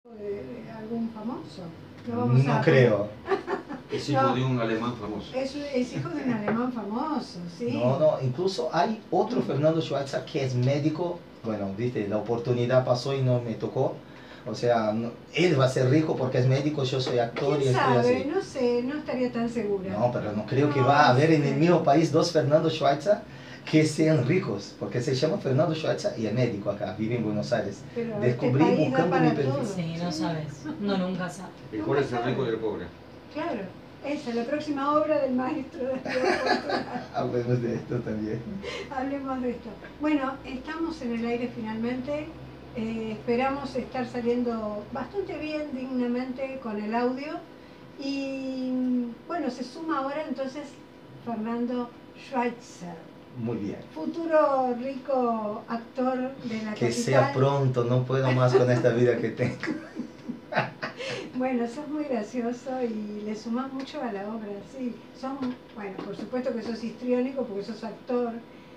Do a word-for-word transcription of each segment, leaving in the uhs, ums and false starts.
De, de algún famoso. No, vamos no a... creo. Es hijo no, de un alemán famoso. Es, es hijo de un alemán famoso, sí. No, no, incluso hay otro Fernando Schweitzer que es médico. Bueno, viste, la oportunidad pasó y no me tocó. O sea, no, él va a ser rico porque es médico, yo soy actor y ¿Quién estoy sabe? así. No sé, no estaría tan segura. No, pero no creo no, que va a haber sí. en el mismo país dos Fernando Schweitzer que sean ricos, porque se llama Fernando Schweitzer y es médico acá, vive en Buenos Aires. Pero Descubrí este país buscando da mi para perfil. todo. Sí, no sabes, no nunca sabes. El cual es el rico y el pobre. Claro, esa es la próxima obra del maestro de Portugal. Hablemos de esto también. Hablemos de esto. Bueno, estamos en el aire finalmente. Eh, esperamos estar saliendo bastante bien, dignamente, con el audio. Y bueno, se suma ahora entonces Fernando Schweitzer. Muy bien. Futuro rico actor de la Que capital. sea pronto, no puedo más con esta vida que tengo. Bueno, sos muy gracioso y le sumás mucho a la obra, sí. Son, bueno, por supuesto que sos histriónico porque sos actor,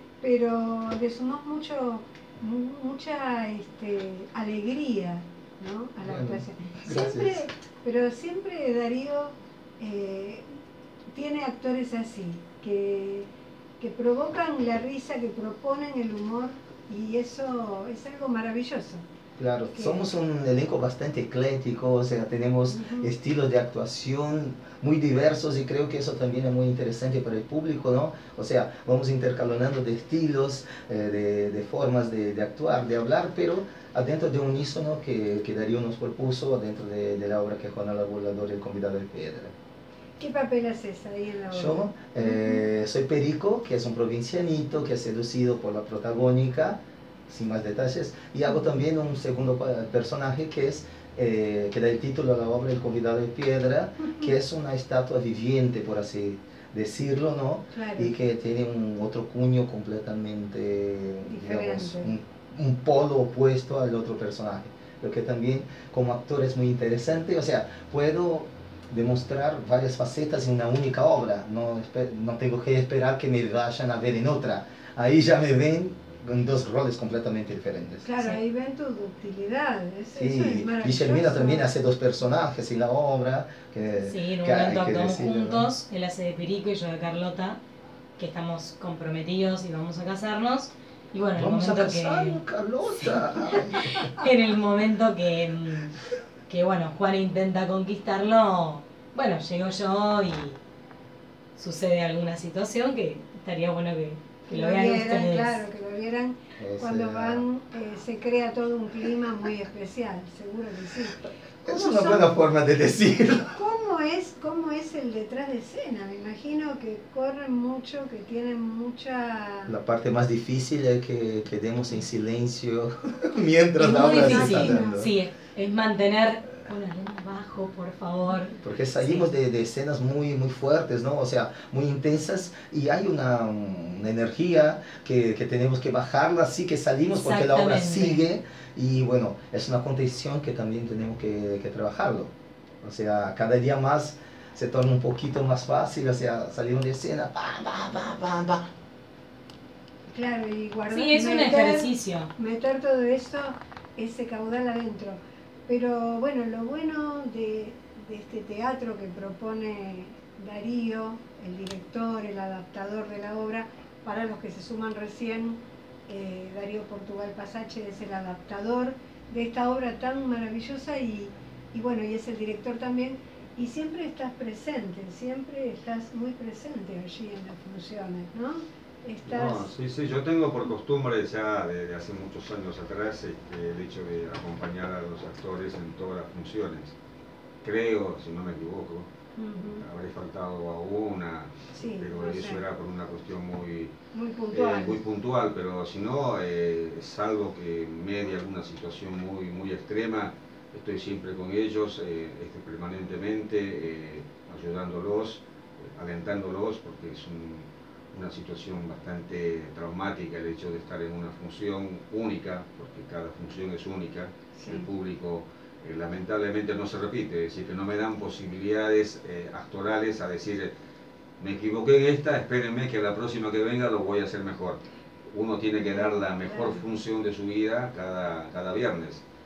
pero le sumás mucho, mu- mucha este, alegría, ¿no? A la Bueno, actuación. gracias. Siempre, pero siempre Darío eh, tiene actores así, que, que provocan la risa, que proponen el humor, y eso es algo maravilloso. Claro, que- somos un elenco bastante ecléctico, o sea, tenemos Ujú. estilos de actuación muy diversos y creo que eso también es muy interesante para el público, ¿no? O sea, vamos intercalando de estilos, eh, de, de formas de, de actuar, de hablar, pero adentro de un unísono que, que Darío nos propuso dentro de, de la obra que es Juan el Volador y el Convidado de Piedra. ¿Qué papel haces ahí en la obra? Yo eh, soy Perico, que es un provincianito que es seducido por la protagónica, sin más detalles, y hago también un segundo pa- personaje que es eh, que da el título a la obra El Convidado de Piedra, que es una estatua viviente, por así decirlo, ¿no? Claro. Y que tiene un otro cuño completamente, digamos, Diferente. un, un polo opuesto al otro personaje. Lo que también como actor es muy interesante, o sea, puedo demostrar varias facetas en una única obra, no, espe- no tengo que esperar que me vayan a ver en otra, ahí ya me ven en dos roles completamente diferentes. Claro, Sí. ahí ven tu ductilidad. Es, eso es Sí, maravilloso. Guillermina también hace dos personajes en la obra. Que, Sí, en un que hay momento que actuamos decirlo, ¿no? juntos, él hace de Perico y yo de Carlota, que estamos comprometidos y vamos a casarnos. Y bueno, en el Vamos a momento casarnos, que. Carlota. En el momento que, mm, que bueno, Juan intenta conquistarlo, bueno, llego yo y sucede alguna situación que estaría bueno que, que Que lo lo vean vieran, ustedes. claro, que lo vieran. Es, Cuando eh, van, eh, se crea todo un clima muy especial, seguro que sí. Es ¿Cómo una son- buena forma de decirlo. ¿Cómo es, ¿Cómo es el detrás de escena? Me imagino que corren mucho, que tienen mucha... La parte más difícil es que quedemos en silencio mientras Es la muy obra se está difícil, dando. sí, es, es mantener con la lengua abajo, por favor. Porque salimos Sí. de, de escenas muy, muy fuertes, ¿no? O sea, muy intensas y hay una, una energía que, que tenemos que bajarla, así que salimos porque la obra Exactamente. sigue y bueno, es una condición que también tenemos que, que trabajarlo. O sea, cada día más se torna un poquito más fácil, o sea, salimos de escena, pa, pa, pa, pa, pa. Claro, y guardar... Sí, es un meter- ejercicio. Meter todo esto, ese caudal adentro. Pero bueno, lo bueno de, de este teatro que propone Darío, el director, el adaptador de la obra, para los que se suman recién, eh, Darío Portugal Pasache es el adaptador de esta obra tan maravillosa y, y bueno, y es el director también, y siempre estás presente, siempre estás muy presente allí en las funciones, ¿no? Estás... No, sí, sí, yo tengo por costumbre ya desde hace muchos años atrás este, el hecho de acompañar a los actores en todas las funciones. Creo, si no me equivoco, Ujú. habré faltado a una, Sí, pero no eso sé. era por una cuestión muy, Muy puntual. eh, muy puntual, pero si no, eh, salvo que medie alguna situación muy, muy extrema, estoy siempre con ellos, eh, este, permanentemente, eh, ayudándolos, eh, alentándolos, porque es un, una situación bastante traumática el hecho de estar en una función única, porque cada función es única, Sí. el público eh, lamentablemente no se repite, es decir, que no me dan posibilidades eh, actorales a decir, me equivoqué en esta, espérenme que la próxima que venga lo voy a hacer mejor. Uno tiene que dar la mejor Claro. función de su vida cada, cada viernes.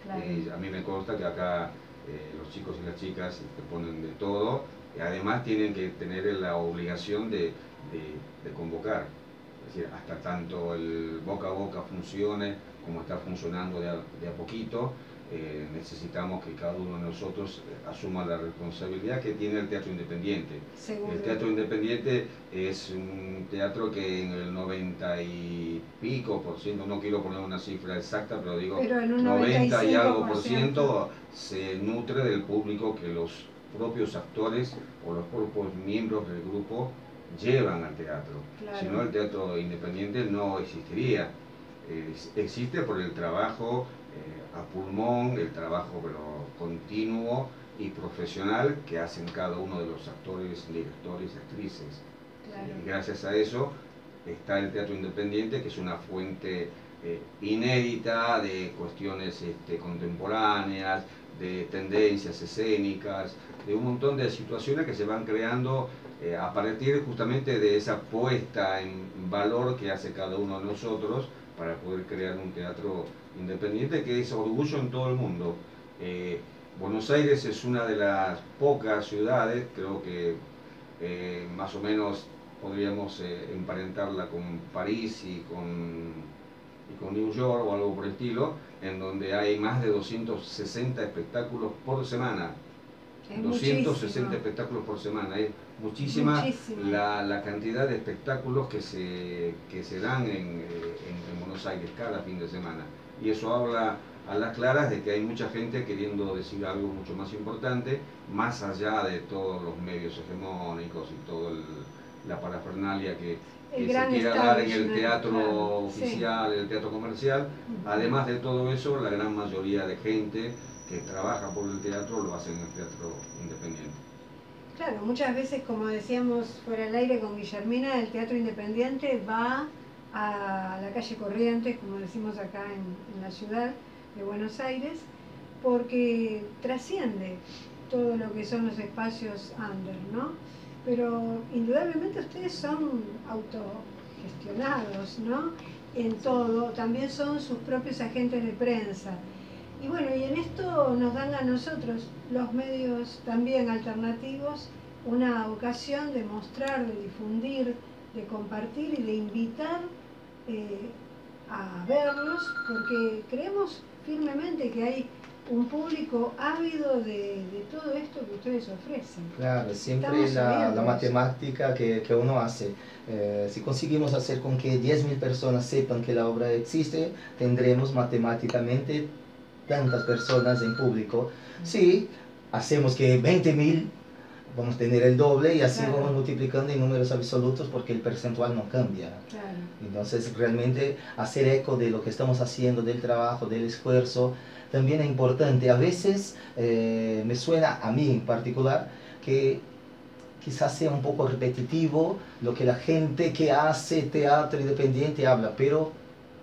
Claro. Eh, a mí me consta que acá eh, los chicos y las chicas te ponen de todo, y además tienen que tener la obligación de, de, de convocar. Es decir, hasta tanto el boca a boca funcione como está funcionando de a, de a poquito, eh, necesitamos que cada uno de nosotros eh, asuma la responsabilidad que tiene el teatro independiente. Seguro. El teatro independiente es un teatro que en el noventa y pico por ciento, no quiero poner una cifra exacta, pero digo pero en un noventa y algo por ciento se nutre del público que los propios actores o los propios miembros del grupo llevan al teatro. Claro. Si no, el teatro independiente no existiría. Eh, existe por el trabajo eh, a pulmón, el trabajo pero continuo y profesional que hacen cada uno de los actores, directores y actrices. Claro. Y gracias a eso está el teatro independiente, que es una fuente eh, inédita de cuestiones este, contemporáneas, de tendencias escénicas, de un montón de situaciones que se van creando eh, a partir justamente de esa puesta en valor que hace cada uno de nosotros para poder crear un teatro independiente que es orgullo en todo el mundo. Eh, Buenos Aires es una de las pocas ciudades, creo que eh, más o menos podríamos eh, emparentarla con París y con, y con New York o algo por el estilo, en donde hay más de doscientos sesenta espectáculos por semana. Es doscientos sesenta muchísimo. espectáculos por semana, es muchísima Muchísimo. la, la cantidad de espectáculos que se, que se dan en, en, en Buenos Aires cada fin de semana. Y eso habla a las claras de que hay mucha gente queriendo decir algo mucho más importante, más allá de todos los medios hegemónicos y toda la parafernalia que, que se quiera dar en el teatro claro, oficial, sí. el teatro comercial. Además de todo eso, la gran mayoría de gente que trabaja por el teatro lo hace en el teatro independiente. Claro, muchas veces, como decíamos fuera del aire con Guillermina, el teatro independiente va a la calle Corrientes, como decimos acá en, en la ciudad de Buenos Aires, porque trasciende todo lo que son los espacios under, ¿no? Pero indudablemente ustedes son autogestionados, ¿no? En todo, también son sus propios agentes de prensa. Y bueno, y en esto nos dan a nosotros, los medios también alternativos, una ocasión de mostrar, de difundir, de compartir y de invitar eh, a verlos, porque creemos firmemente que hay un público ávido de, de todo esto que ustedes ofrecen. Claro, siempre la, la matemática que, que uno hace. Eh, si conseguimos hacer con que diez mil personas sepan que la obra existe, tendremos matemáticamente tantas personas en público. Si hacemos que veinte mil, vamos a tener el doble y así claro. vamos multiplicando en números absolutos porque el percentual no cambia. Claro. Entonces realmente hacer eco de lo que estamos haciendo, del trabajo, del esfuerzo, también es importante. A veces eh, me suena a mí en particular que quizás sea un poco repetitivo lo que la gente que hace teatro independiente habla, pero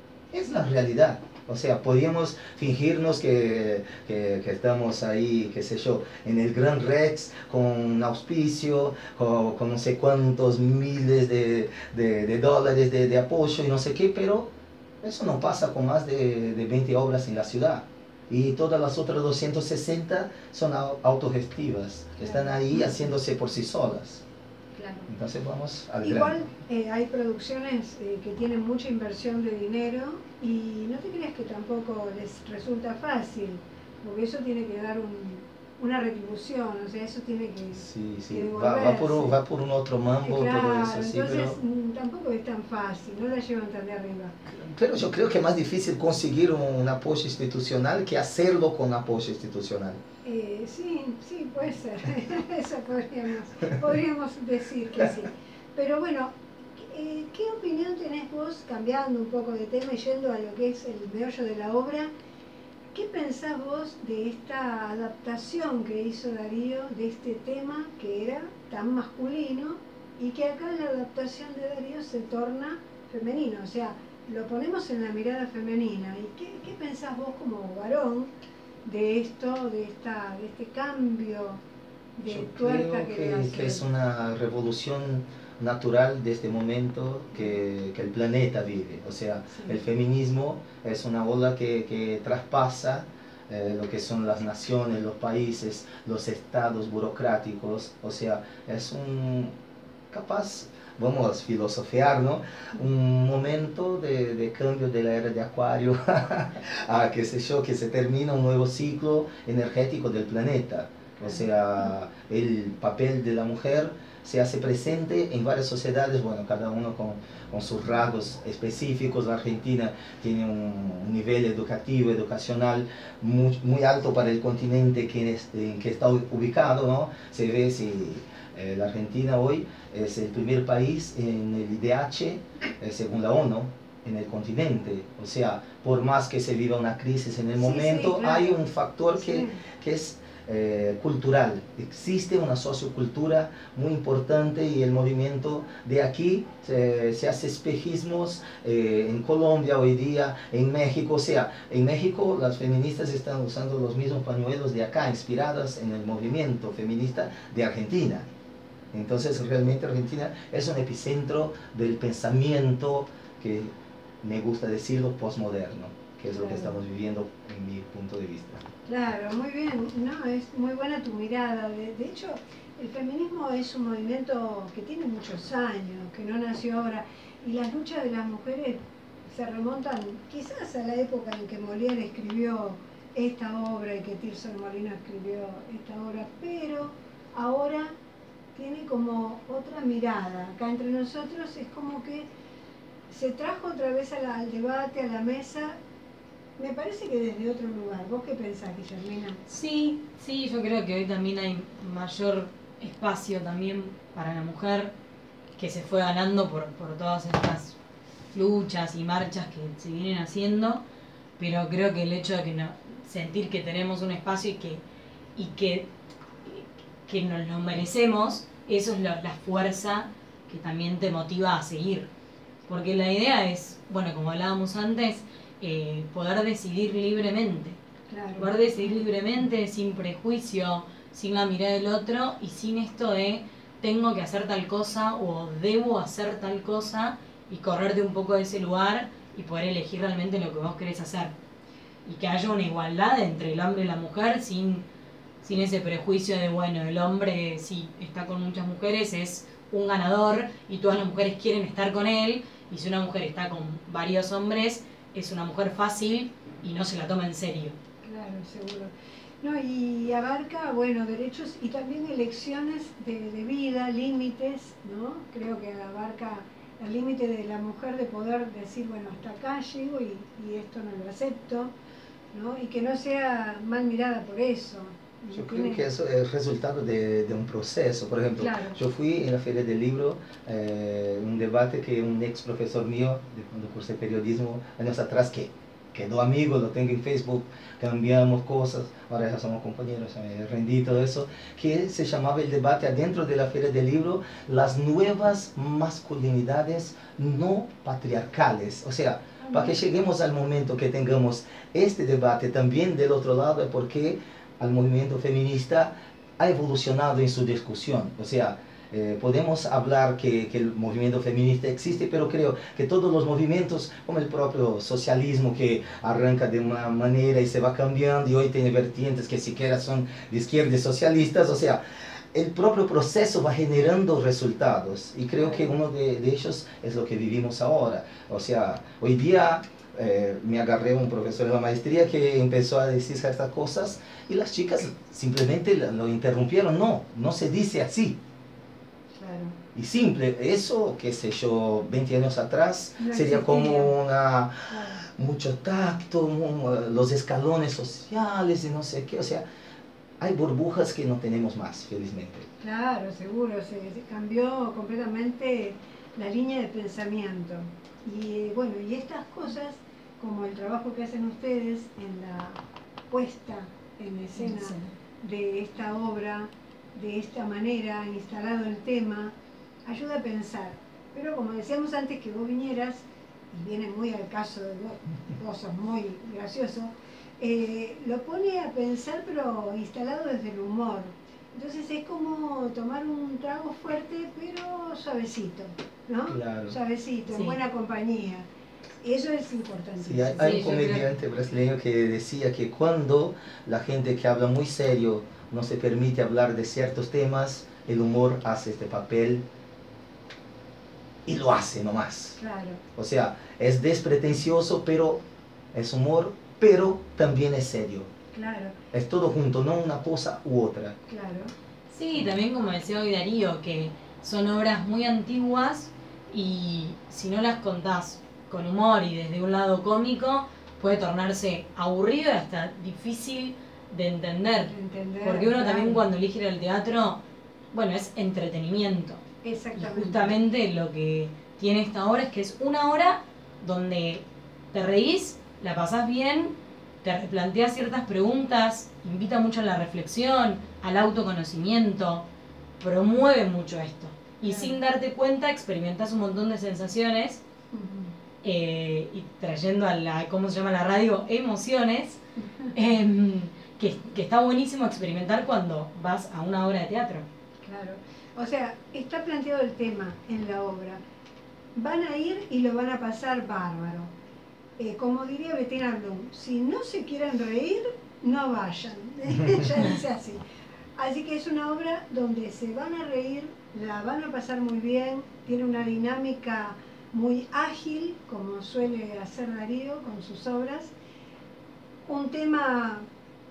es la realidad. O sea, podríamos fingirnos que, que, que estamos ahí, qué sé yo, en el Gran Rex con un auspicio, con, con no sé cuántos miles de, de, de dólares de, de apoyo y no sé qué, pero eso no pasa con más de, de veinte obras en la ciudad. Y todas las otras doscientas sesenta son autogestivas, están ahí haciéndose por sí solas. Claro. Entonces vamos al Igual grano. eh, hay producciones eh, que tienen mucha inversión de dinero y no te creas que tampoco les resulta fácil, porque eso tiene que dar un, una retribución, o sea, eso tiene que, Sí, sí, que va, va, por un, devolverse. va por un otro mambo, Eh, claro, todo eso, sí, entonces pero... mm, tampoco es tan fácil, no la llevan tan de arriba. Pero yo creo que es más difícil conseguir un apoyo institucional que hacerlo con apoyo institucional. Eh, sí, sí, puede ser, eso podríamos, podríamos decir que sí. Pero bueno, eh, ¿qué opinión tenés vos, cambiando un poco de tema y yendo a lo que es el meollo de la obra? ¿Qué pensás vos de esta adaptación que hizo Darío de este tema que era tan masculino y que acá en la adaptación de Darío se torna femenino? O sea, lo ponemos en la mirada femenina. ¿Y qué, qué pensás vos como varón de esto, de, esta, de este cambio de Yo tuerca creo que, que, le hace? que es una revolución natural de este momento que, que el planeta vive. O sea, Sí. el feminismo es una ola que, que traspasa eh, lo que son las naciones, los países, los estados burocráticos. O sea, es un capaz, vamos a filosofear, ¿no? Un momento de, de cambio de la era de Acuario a que se, yo, que se termina un nuevo ciclo energético del planeta. O sea, el papel de la mujer se hace presente en varias sociedades, bueno, cada uno con, con sus rasgos específicos. La Argentina tiene un, un nivel educativo, educacional muy, muy alto para el continente que, es, en que está ubicado, ¿no? Se ve si eh, la Argentina hoy es el primer país en el I D H, eh, según la ONU, en el continente. O sea, por más que se viva una crisis en el momento, sí, sí, claro, hay un factor que, sí. que es Eh, cultural. Existe una sociocultura muy importante y el movimiento de aquí se, se hace espejismos eh, en Colombia hoy día, en México. O sea, en México las feministas están usando los mismos pañuelos de acá, inspiradas en el movimiento feminista de Argentina. Entonces realmente Argentina es un epicentro del pensamiento, que me gusta decirlo, postmoderno, que es lo que estamos viviendo en mi punto de vista. Claro, muy bien, no, es muy buena tu mirada. De, de hecho, el feminismo es un movimiento que tiene muchos años, que no nació ahora, y las luchas de las mujeres se remontan quizás a la época en que Molière escribió esta obra y que Tirso de Molina escribió esta obra, pero ahora tiene como otra mirada. Acá entre nosotros es como que se trajo otra vez a la, al debate, a la mesa. Me parece que desde otro lugar. ¿Vos qué pensás, Guillermina? Sí, sí, yo creo que hoy también hay mayor espacio también para la mujer, que se fue ganando por, por todas estas luchas y marchas que se vienen haciendo, pero creo que el hecho de que no, sentir que tenemos un espacio y que, y que, que nos lo merecemos, eso es la, la fuerza que también te motiva a seguir. Porque la idea es, bueno, como hablábamos antes, Eh, poder decidir libremente, claro. Poder decidir libremente, sin prejuicio, sin la mirada del otro y sin esto de tengo que hacer tal cosa o debo hacer tal cosa, y correrte un poco de ese lugar y poder elegir realmente lo que vos querés hacer, y que haya una igualdad entre el hombre y la mujer sin, sin ese prejuicio de bueno, el hombre si está con muchas mujeres es un ganador y todas las mujeres quieren estar con él, y si una mujer está con varios hombres es una mujer fácil y no se la toma en serio. Claro, seguro. No, y abarca, bueno, derechos y también elecciones de, de vida, límites, ¿no? Creo que abarca el límite de la mujer de poder decir, bueno, hasta acá llego y, y esto no lo acepto, ¿no? Y que no sea mal mirada por eso. Yo creo que eso es resultado de, de un proceso. Por ejemplo, claro. Yo fui en la Feria del Libro, eh, un debate que un ex profesor mío, de cuando cursé periodismo años atrás, que quedó amigo, lo tengo en Facebook, cambiamos cosas, ahora ya somos compañeros, me rendí todo eso, que se llamaba el debate adentro de la Feria del Libro, las nuevas masculinidades no patriarcales. O sea, para que lleguemos al momento que tengamos este debate también del otro lado, es porque al movimiento feminista ha evolucionado en su discusión. O sea, eh, podemos hablar que, que el movimiento feminista existe, pero creo que todos los movimientos, como el propio socialismo, que arranca de una manera y se va cambiando, y hoy tiene vertientes que siquiera son de izquierda y socialistas, o sea, el propio proceso va generando resultados, y creo que uno de, de ellos es lo que vivimos ahora. O sea, hoy día eh, me agarré a un profesor de la maestría que empezó a decir estas cosas, y las chicas simplemente lo interrumpieron. No, no se dice así. Claro. Y simple, eso, qué sé yo, veinte años atrás, no sería como una, claro, mucho tacto, los escalones sociales y no sé qué. O sea, hay burbujas que no tenemos más, felizmente. Claro, seguro, se, se cambió completamente la línea de pensamiento. Y bueno, y estas cosas, como el trabajo que hacen ustedes en la puesta en escena de esta obra, de esta manera, instalado el tema, ayuda a pensar. Pero como decíamos antes que vos vinieras, y viene muy al caso de vos, vos sos muy gracioso, eh, lo pone a pensar pero instalado desde el humor. Entonces es como tomar un trago fuerte pero suavecito, ¿no? Claro. Suavecito, sí, en buena compañía. Eso es importante. Sí, hay, hay Sí, un yo comediante brasileño que decía que cuando la gente que habla muy serio no se permite hablar de ciertos temas, el humor hace este papel y lo hace nomás. Claro. O sea, es despretencioso, pero es humor, pero también es serio. Claro, Es todo junto, no una cosa u otra. claro. Sí, también como decía hoy Darío, que son obras muy antiguas y si no las contás con humor y desde un lado cómico, puede tornarse aburrido y hasta difícil de entender. Entender, Porque uno claro. también cuando elige ir al teatro, bueno, es entretenimiento. Y Exactamente. justamente lo que tiene esta obra es que es una hora donde te reís, la pasás bien, te replanteas ciertas preguntas, invita mucho a la reflexión, al autoconocimiento, promueve mucho esto. Y Claro. sin darte cuenta experimentás un montón de sensaciones Ujú. eh, y trayendo a la, ¿cómo se llama la radio? Emociones, em, que, que está buenísimo experimentar cuando vas a una obra de teatro. Claro. O sea, está planteado el tema en la obra. Van a ir y lo van a pasar bárbaro. Eh, como diría Bettina Blum, si no se quieren reír, no vayan. Ella dice así. Así que es una obra donde se van a reír, la van a pasar muy bien, tiene una dinámica muy ágil, como suele hacer Darío con sus obras. Un tema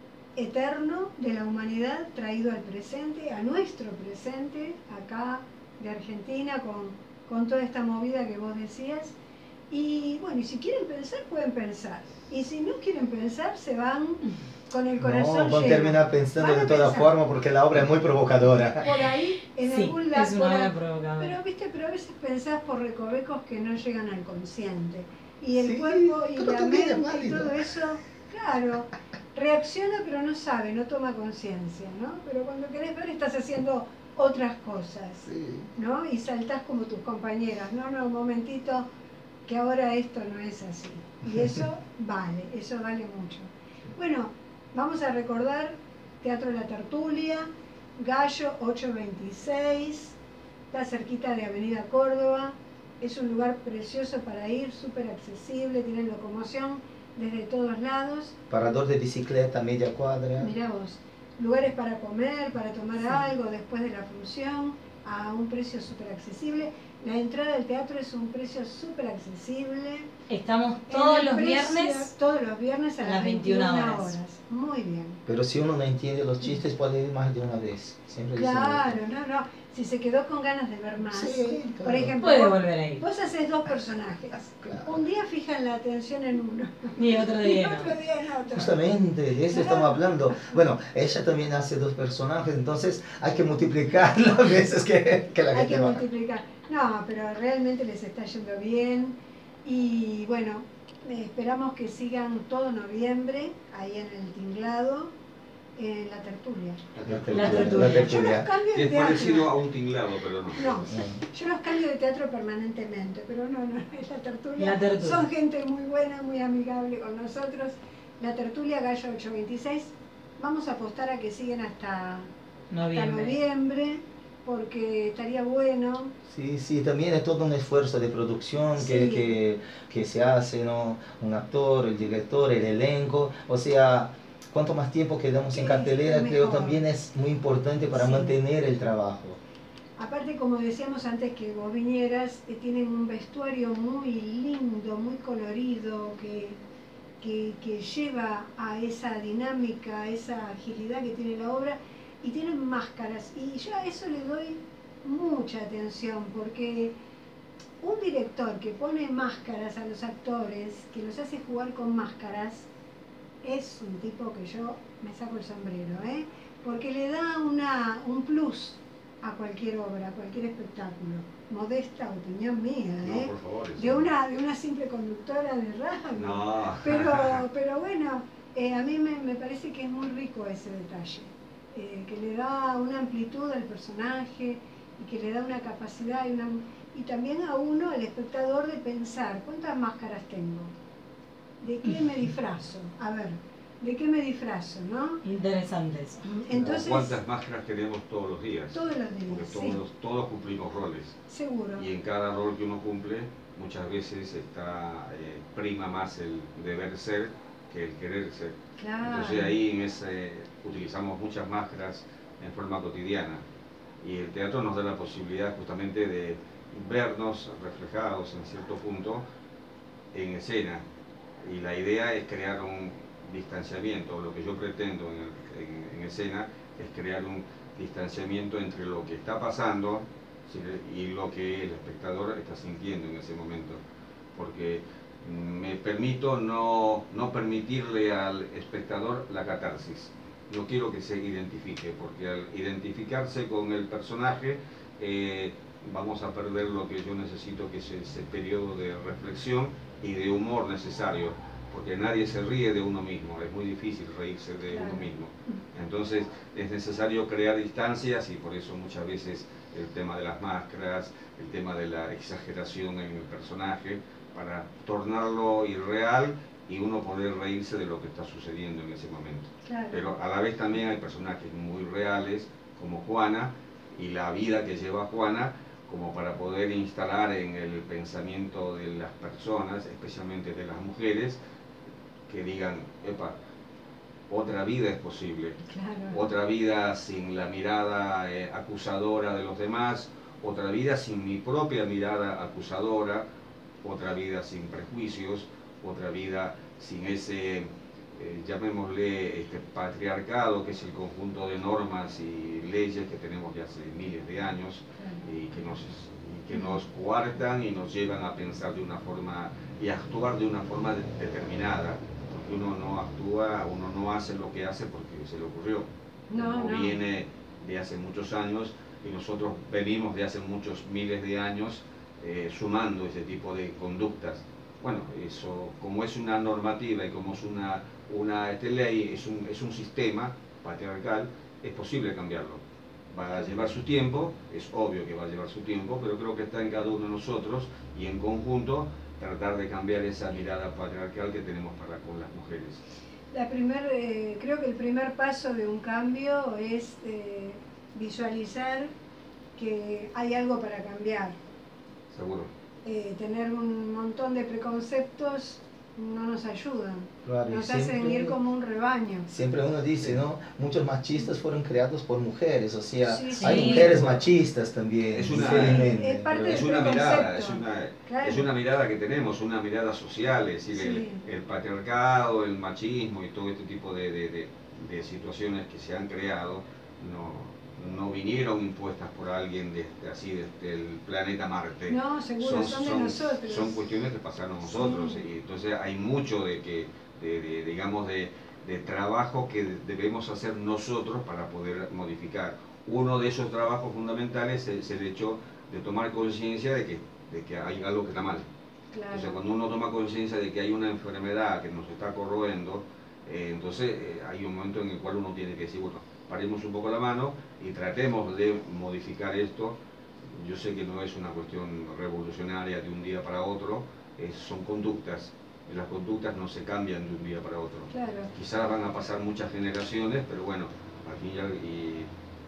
eterno de la humanidad traído al presente, a nuestro presente, acá de Argentina, con, con toda esta movida que vos decías. Y bueno, y si quieren pensar, pueden pensar. Y si no quieren pensar, se van con el corazón No, van a lleno. terminar pensando Van a de todas pensar. formas porque la obra es muy provocadora. Por ahí, en Sí, algún lado. es una obra provocadora. Pero, viste, pero a veces pensás por recovecos que no llegan al consciente. Y el Sí, cuerpo y pero la también es mente y válido. todo eso, claro, reacciona pero no sabe, no toma conciencia, ¿no? Pero cuando querés ver estás haciendo otras cosas, Sí. ¿no? Y saltás como tus compañeras, no, no, un momentito, que ahora esto no es así. Y eso vale, eso vale mucho. Bueno, vamos a recordar Teatro La Tertulia, Gallo ocho veintiséis, está cerquita de Avenida Córdoba, es un lugar precioso para ir, súper accesible, tienen locomoción desde todos lados. Parador de bicicleta, media cuadra. Mirá vos, lugares para comer, para tomar Sí. algo después de la función, a un precio súper accesible. La entrada al teatro es un precio súper accesible. Estamos En todos el los precio, viernes Todos los viernes a, a las las veintiuna veintiuna horas. horas. Muy bien. Pero si uno no entiende los chistes, puede ir más de una vez. Siempre dicen Claro, no, no. Si se quedó con ganas de ver más. Sí, Por claro. ejemplo, puede vos, volver a ir. vos haces dos personajes. Claro. Un día fijan la atención en uno. Y otro Y día no. otro día en otro. Justamente, de eso estamos hablando. Bueno, ella también hace dos personajes, entonces hay que multiplicar las veces que, que la Hay gente que va. multiplicar. No, pero realmente les está yendo bien. Y bueno, eh, esperamos que sigan todo noviembre ahí en el Tinglado, en la tertulia. La tertulia. La Yo los tertulia. cambio de Es parecido teatro. a un tinglado, pero no. No, yo los cambio de teatro permanentemente, pero no, no, es la tertulia. La tertulia. Son gente muy buena, muy amigable con nosotros. La tertulia Gallo ocho veintiséis. Vamos a apostar a que siguen hasta hasta Noviembre. noviembre, porque estaría bueno. Sí, sí, también es todo un esfuerzo de producción que, Sí. que, que se hace, ¿no? Un actor, el director, el elenco, o sea, cuanto más tiempo quedamos en Es cartelera, creo mejor. también es muy importante para Sí. mantener el trabajo. Aparte, como decíamos antes que vos vinieras, eh, tienen un vestuario muy lindo, muy colorido, que, que, que lleva a esa dinámica, a esa agilidad que tiene la obra, y tienen máscaras. Y yo a eso le doy mucha atención, porque un director que pone máscaras a los actores, que los hace jugar con máscaras, es un tipo que yo me saco el sombrero, ¿eh? Porque le da una, un plus a cualquier obra, a cualquier espectáculo. Modesta opinión mía, No, ¿eh? por favor. eso De no. una, de una simple conductora de radio. No. Pero, pero bueno, eh, a mí me, me parece que es muy rico ese detalle, eh, que le da una amplitud al personaje y que le da una capacidad y, una, y también a uno, al espectador, de pensar, ¿cuántas máscaras tengo? ¿De qué me disfrazo? A ver, ¿de qué me disfrazo, no? Interesante eso. Entonces, ¿Cuántas máscaras tenemos todos los días? todos los Porque días, sí, todos, todos cumplimos roles. seguro. Y en cada rol que uno cumple, muchas veces está eh, prima más el deber ser que el querer ser. Claro. Entonces ahí en ese, utilizamos muchas máscaras en forma cotidiana, y el teatro nos da la posibilidad justamente de vernos reflejados en cierto punto en escena, y la idea es crear un distanciamiento. Lo que yo pretendo en, el, en, en escena es crear un distanciamiento entre lo que está pasando, ¿sí?, y lo que el espectador está sintiendo en ese momento, porque me permito no, no permitirle al espectador la catarsis. No quiero que se identifique, porque al identificarse con el personaje eh, vamos a perder lo que yo necesito, que es ese periodo de reflexión y de humor necesario, porque nadie se ríe de uno mismo, es muy difícil reírse de Claro. uno mismo. Entonces es necesario crear distancias, y por eso muchas veces el tema de las máscaras, el tema de la exageración en el personaje, para tornarlo irreal y uno poder reírse de lo que está sucediendo en ese momento. Claro. Pero a la vez también hay personajes muy reales, como Juana, y la vida que lleva Juana, como para poder instalar en el pensamiento de las personas, especialmente de las mujeres, que digan, epa, otra vida es posible, Claro. otra vida sin la mirada eh, acusadora de los demás, otra vida sin mi propia mirada acusadora, otra vida sin prejuicios, otra vida sin ese, eh, llamémosle, este patriarcado, que es el conjunto de normas y leyes que tenemos de hace miles de años, y que nos, y que nos coartan y nos llevan a pensar de una forma y a actuar de una forma de, determinada, porque uno no actúa, uno no hace lo que hace porque se le ocurrió. No, Uno no. viene de hace muchos años, y nosotros venimos de hace muchos miles de años eh, sumando ese tipo de conductas. Bueno, eso, como es una normativa y como es una, una este, ley, es un, es un sistema patriarcal, es posible cambiarlo. Va a llevar su tiempo, es obvio que va a llevar su tiempo, pero creo que está en cada uno de nosotros, y en conjunto tratar de cambiar esa mirada patriarcal que tenemos para con las mujeres. La primer, eh, creo que el primer paso de un cambio es eh, visualizar que hay algo para cambiar. Seguro. Eh, tener un montón de preconceptos no nos ayudan, Claro, y nos hacen siempre- ir como un rebaño. Siempre uno dice, ¿no? Muchos machistas fueron creados por mujeres, o sea, Sí, sí. hay mujeres machistas también, Es una- infelizmente, es parte pero- Es del una mirada, es preconcepto. una, Claro. es una mirada que tenemos, una mirada social, es decir, Sí. el, el patriarcado, el machismo y todo este tipo de, de, de, de situaciones que se han creado no, no vinieron impuestas por alguien de, de así desde el planeta Marte. No, seguro, son de nosotros. Son cuestiones que pasaron a nosotros, Sí. y entonces hay mucho de que, de, de, digamos, de, de trabajo que debemos hacer nosotros para poder modificar. Uno de esos trabajos fundamentales es el hecho de tomar conciencia de que, de que hay algo que está mal. Claro. Entonces, cuando uno toma conciencia de que hay una enfermedad que nos está corroendo, eh, entonces eh, hay un momento en el cual uno tiene que decir, bueno, paremos un poco la mano y tratemos de modificar esto. Yo sé que no es una cuestión revolucionaria de un día para otro, es, son conductas, y las conductas no se cambian de un día para otro. Claro. Quizás van a pasar muchas generaciones, pero bueno, al fin y al, y,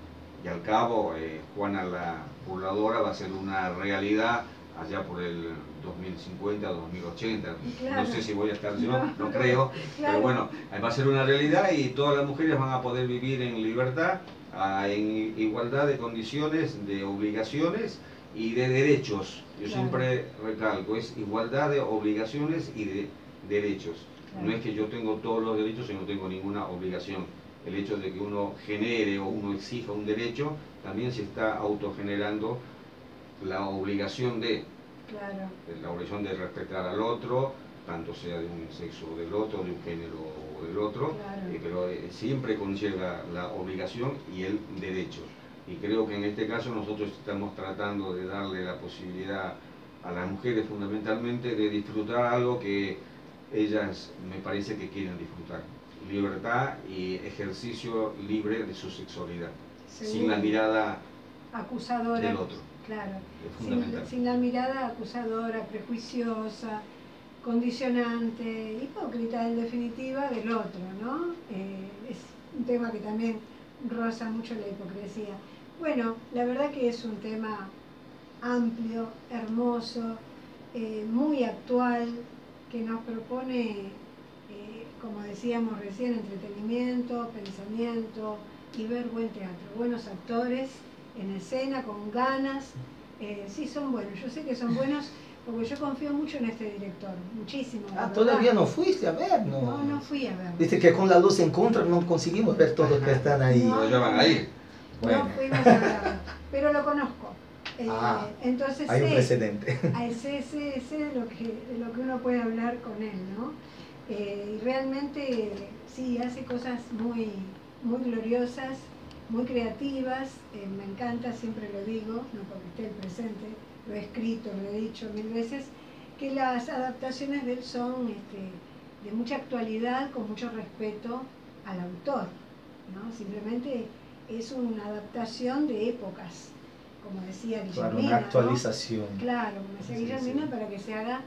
y al cabo, eh, Juana la Burladora va a ser una realidad allá por el dos mil cincuenta, dos mil ochenta, Claro. no sé si voy a estar, yo No, no, no creo, claro. pero bueno, va a ser una realidad, y todas las mujeres van a poder vivir en libertad, a, en igualdad de condiciones, de obligaciones y de derechos. Yo Claro. siempre recalco, es igualdad de obligaciones y de derechos. Claro. No es que yo tengo todos los derechos y no tengo ninguna obligación. El hecho de que uno genere o uno exija un derecho, también se está autogenerando la obligación de, Claro. la obligación de respetar al otro, tanto sea de un sexo o del otro, de un género o del otro, Claro. eh, pero eh, siempre conlleva la obligación y el derecho. Y creo que en este caso nosotros estamos tratando de darle la posibilidad a las mujeres fundamentalmente de disfrutar algo que ellas me parece que quieren disfrutar. Libertad y ejercicio libre de su sexualidad, Seguro. sin la mirada Acusadora. del otro. Claro. Es Sin, fundamental. sin la mirada acusadora, prejuiciosa, condicionante, hipócrita en definitiva del otro, ¿no? Eh, es un tema que también roza mucho la hipocresía. Bueno, la verdad que es un tema amplio, hermoso, eh, muy actual, que nos propone, eh, como decíamos recién, entretenimiento, pensamiento y ver buen teatro, buenos actores en escena, con ganas. Eh, sí, son buenos, yo sé que son buenos porque yo confío mucho en este director, muchísimo. Ah, todavía no fuiste a ver, ¿no? No, no fui a ver. Dice que con la luz en contra no conseguimos ver todos los que están ahí. No, ya van ahí. Bueno. No fuimos a verlo, pero lo conozco. Eh, Ah, entonces hay sé, un precedente. sé, sé, sé de, lo que, de lo que uno puede hablar con él, ¿no? Eh, y realmente sí, hace cosas muy, muy gloriosas, muy creativas, eh, me encanta, siempre lo digo, no porque esté el presente, lo he escrito, lo he dicho mil veces, que las adaptaciones de él son este, de mucha actualidad, con mucho respeto al autor, ¿no? Simplemente es una adaptación de épocas, como decía Guillermina. Claro, una actualización. ¿No? Claro, como decía Sí, Guillermina, sí. para que se haga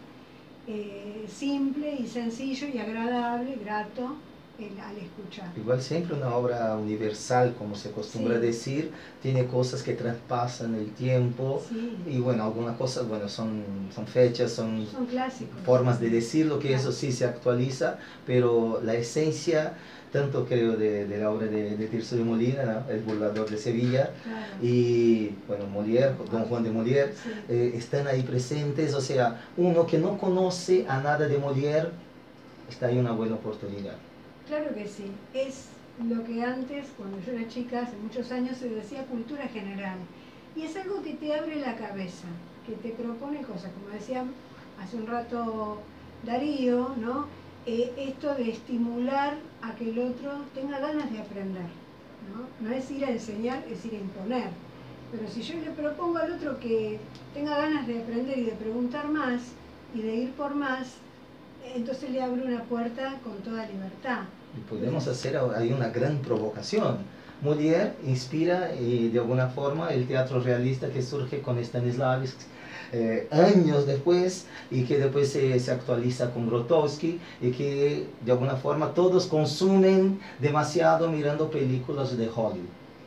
eh, simple y sencillo y agradable, grato el, al escuchar. Igual siempre una obra universal, como se acostumbra Sí. a decir, tiene cosas que traspasan el tiempo Sí. y bueno, algunas cosas, bueno, son, son fechas, son, Son clásicos. formas de decirlo, que Claro. eso sí se actualiza, pero la esencia, tanto creo de, de la obra de, de Tirso de Molina, ¿no? El burlador de Sevilla, Claro. y bueno, Molière, Don Juan de Molière, Sí. eh, están ahí presentes, o sea, uno que no conoce a nada de Molière, está ahí una buena oportunidad. Claro que sí, es lo que antes, cuando yo era chica, hace muchos años, se decía cultura general. Y es algo que te abre la cabeza, que te propone cosas, como decía hace un rato Darío, ¿no? Eh, esto de estimular a que el otro tenga ganas de aprender, ¿no? No es ir a enseñar, es ir a imponer. Pero si yo le propongo al otro que tenga ganas de aprender y de preguntar más, y de ir por más, entonces le abre una puerta con toda libertad. Y podemos hacer ahí una gran provocación. Molière inspira y de alguna forma el teatro realista que surge con Stanislavski eh, años después y que después se, se actualiza con Grotowski y que de alguna forma todos consumen demasiado mirando películas de Hollywood.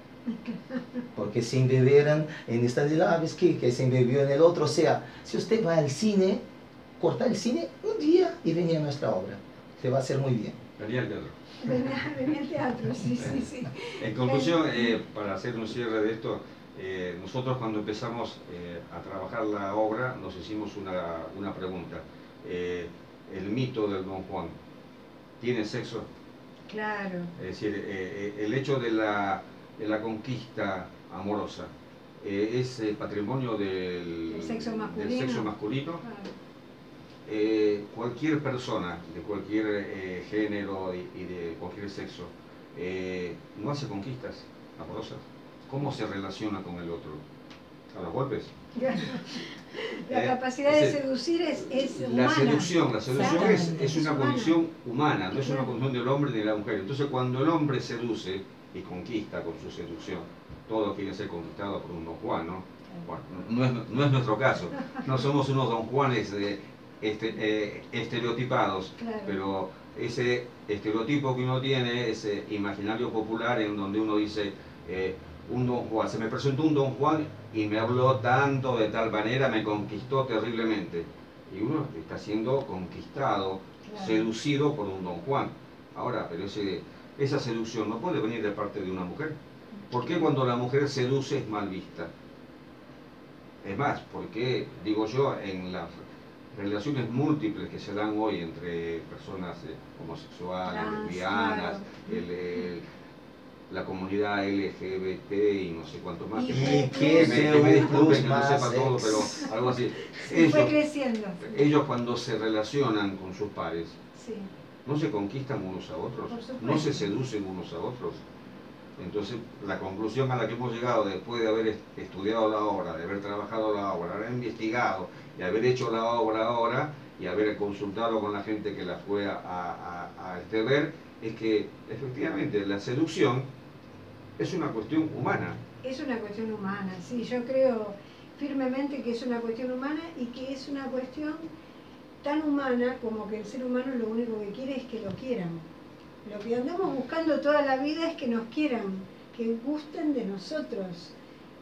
Porque se embebieron en Stanislavski, que se embebió en el otro. O sea, si usted va al cine, corta el cine un día y venía a nuestra obra. Te va a hacer muy bien. Venía al teatro. Venía, venía al teatro, sí, sí, sí. En conclusión, eh, para hacer un cierre de esto, eh, nosotros cuando empezamos eh, a trabajar la obra nos hicimos una, una pregunta. Eh, el mito del Don Juan, ¿tiene sexo? Claro. Es decir, eh, eh, el hecho de la, de la conquista amorosa, eh, ¿es eh, patrimonio del, El sexo masculino. del sexo masculino? Claro. Eh, cualquier persona de cualquier eh, género y, y de cualquier sexo eh, no hace conquistas amorosas. ¿Cómo se relaciona con el otro? ¿A los golpes? La Eh, capacidad es de el- seducir es, es La humana. seducción, la seducción es, Exactamente, es una humana. condición humana, no es una Claro. condición del hombre ni de la mujer. Entonces cuando el hombre seduce y conquista con su seducción, todos quieren ser conquistados por un Don Juan, ¿no? Bueno, no es, no es nuestro caso, no somos unos Don Juanes eh, este, eh, estereotipados, Claro. pero ese estereotipo que uno tiene, ese imaginario popular en donde uno dice, eh, un Don Juan, se me presentó un Don Juan y me habló tanto de tal manera, me conquistó terriblemente. Y uno está siendo conquistado, Claro. seducido por un Don Juan. Ahora, pero ese, esa seducción no puede venir de parte de una mujer. ¿Por qué cuando la mujer seduce es mal vista? Es más, porque, digo yo, en las relaciones múltiples que se dan hoy entre personas eh, homosexuales, Trans, lesbianas, claro. el, el, la comunidad L G B T y no sé cuánto más, Y que, fue me, que me- que me disculpen que no más sepa todo, ex. pero algo así. Sí, fue Ellos, creciendo. ellos cuando se relacionan con sus pares, Sí. no se conquistan unos a otros, Por supuesto. no se seducen unos a otros. Entonces, la conclusión a la que hemos llegado después de haber est- estudiado la obra, de haber trabajado la obra, haber investigado y haber hecho la obra ahora y haber consultado con la gente que la fue a, a, a, a este ver, es que efectivamente la seducción es una cuestión humana. Es una cuestión humana, sí, yo creo firmemente que es una cuestión humana y que es una cuestión tan humana como que el ser humano lo único que quiere es que lo quieran. Lo que andamos buscando toda la vida es que nos quieran, que gusten de nosotros.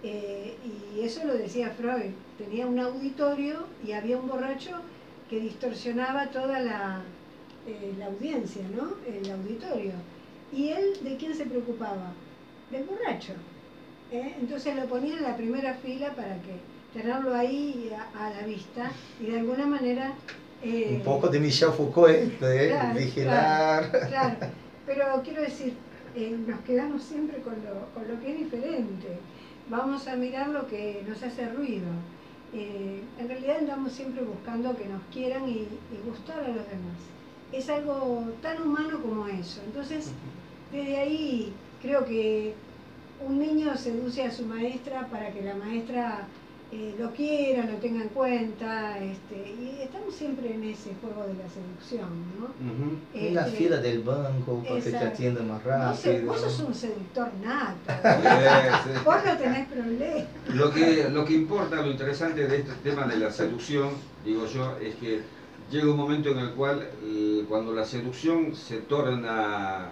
Eh, y eso lo decía Freud, tenía un auditorio y había un borracho que distorsionaba toda la, eh, la audiencia, ¿no? El auditorio. ¿Y él de quién se preocupaba? Del borracho. ¿eh? Entonces lo ponía en la primera fila para que tenerlo ahí a, a la vista y de alguna manera... Eh, un poco de Michel Foucault, ¿eh? Claro, Vigilar. Claro, claro, pero quiero decir, eh, nos quedamos siempre con lo, con lo que es diferente. Vamos a mirar lo que nos hace ruido. Eh, en realidad andamos siempre buscando que nos quieran y, y gustar a los demás. Es algo tan humano como eso. Entonces, desde ahí creo que un niño seduce a su maestra para que la maestra eh, lo quiera, lo tenga en cuenta, este, y estamos siempre en ese juego de la seducción, ¿no? Uh-huh. este, en la fila del banco, para que te atienda más rápido. No sé, vos sos un seductor nato, Sí, sí. vos no tenés problema. Lo que, lo que importa, lo interesante de este tema de la seducción, digo yo, es que llega un momento en el cual, cuando la seducción se torna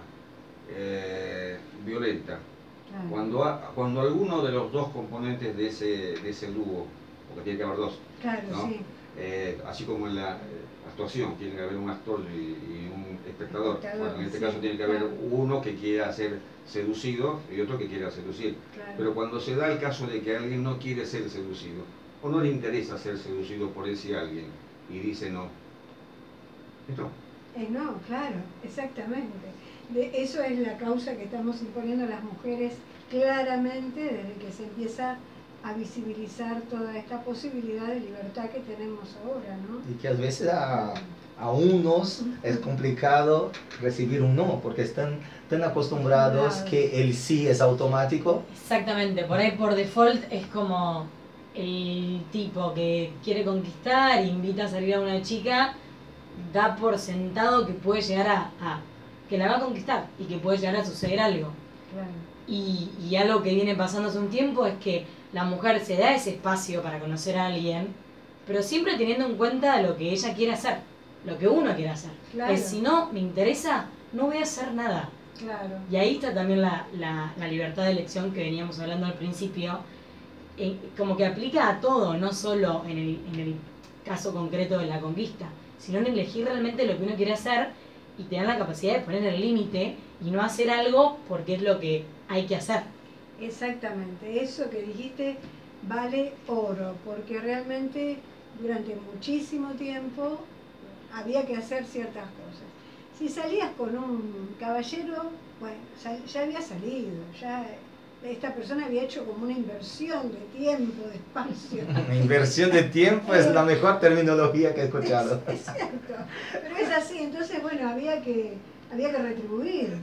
eh, violenta, Claro. cuando, ha, cuando alguno de los dos componentes de ese, de ese dúo, porque tiene que haber dos, Claro, ¿no? sí. eh, así como en la eh, actuación, tiene que haber un actor y, y un espectador. Espectador, Bueno, en este sí, caso tiene que haber claro. uno que quiera ser seducido y otro que quiera seducir. Claro. Pero cuando se da el caso de que alguien no quiere ser seducido, o no le interesa ser seducido por ese alguien, y dice no, esto. Eh, no, claro, exactamente. De, eso es la causa que estamos imponiendo a las mujeres claramente desde que se empieza a visibilizar toda esta posibilidad de libertad que tenemos ahora, ¿no? Y que a veces a, a unos es complicado recibir un no, porque están tan acostumbrados que el sí es automático. Exactamente, por ahí por default es como el tipo que quiere conquistar, invita a salir a una chica, da por sentado que puede llegar a, a que la va a conquistar y que puede llegar a suceder algo. Claro. Y, y algo que viene pasando hace un tiempo es que la mujer se da ese espacio para conocer a alguien, pero siempre teniendo en cuenta lo que ella quiere hacer, lo que uno quiere hacer. Claro. Es, si no me interesa, no voy a hacer nada. Claro. Y ahí está también la, la, la libertad de elección que veníamos hablando al principio, eh, como que aplica a todo, no solo en el, en el caso concreto de la conquista, sino en elegir realmente lo que uno quiere hacer y tener la capacidad de poner el límite y no hacer algo porque es lo que hay que hacer. Exactamente, eso que dijiste vale oro, porque realmente durante muchísimo tiempo había que hacer ciertas cosas. Si salías con un caballero, bueno, ya había salido, ya esta persona había hecho como una inversión de tiempo, de espacio. Inversión de tiempo es la mejor terminología que he escuchado. Es, es cierto, pero es así, entonces bueno, había que, había que retribuir.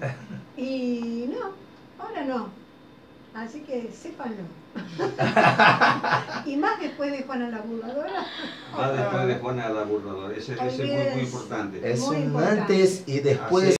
Y no, ahora no. Así que sépanlo. Y más después de Juana la Burladora. Más después de Juana la Burladora, ese, ese es muy, muy importante. Es Muy un importante. antes y después. Así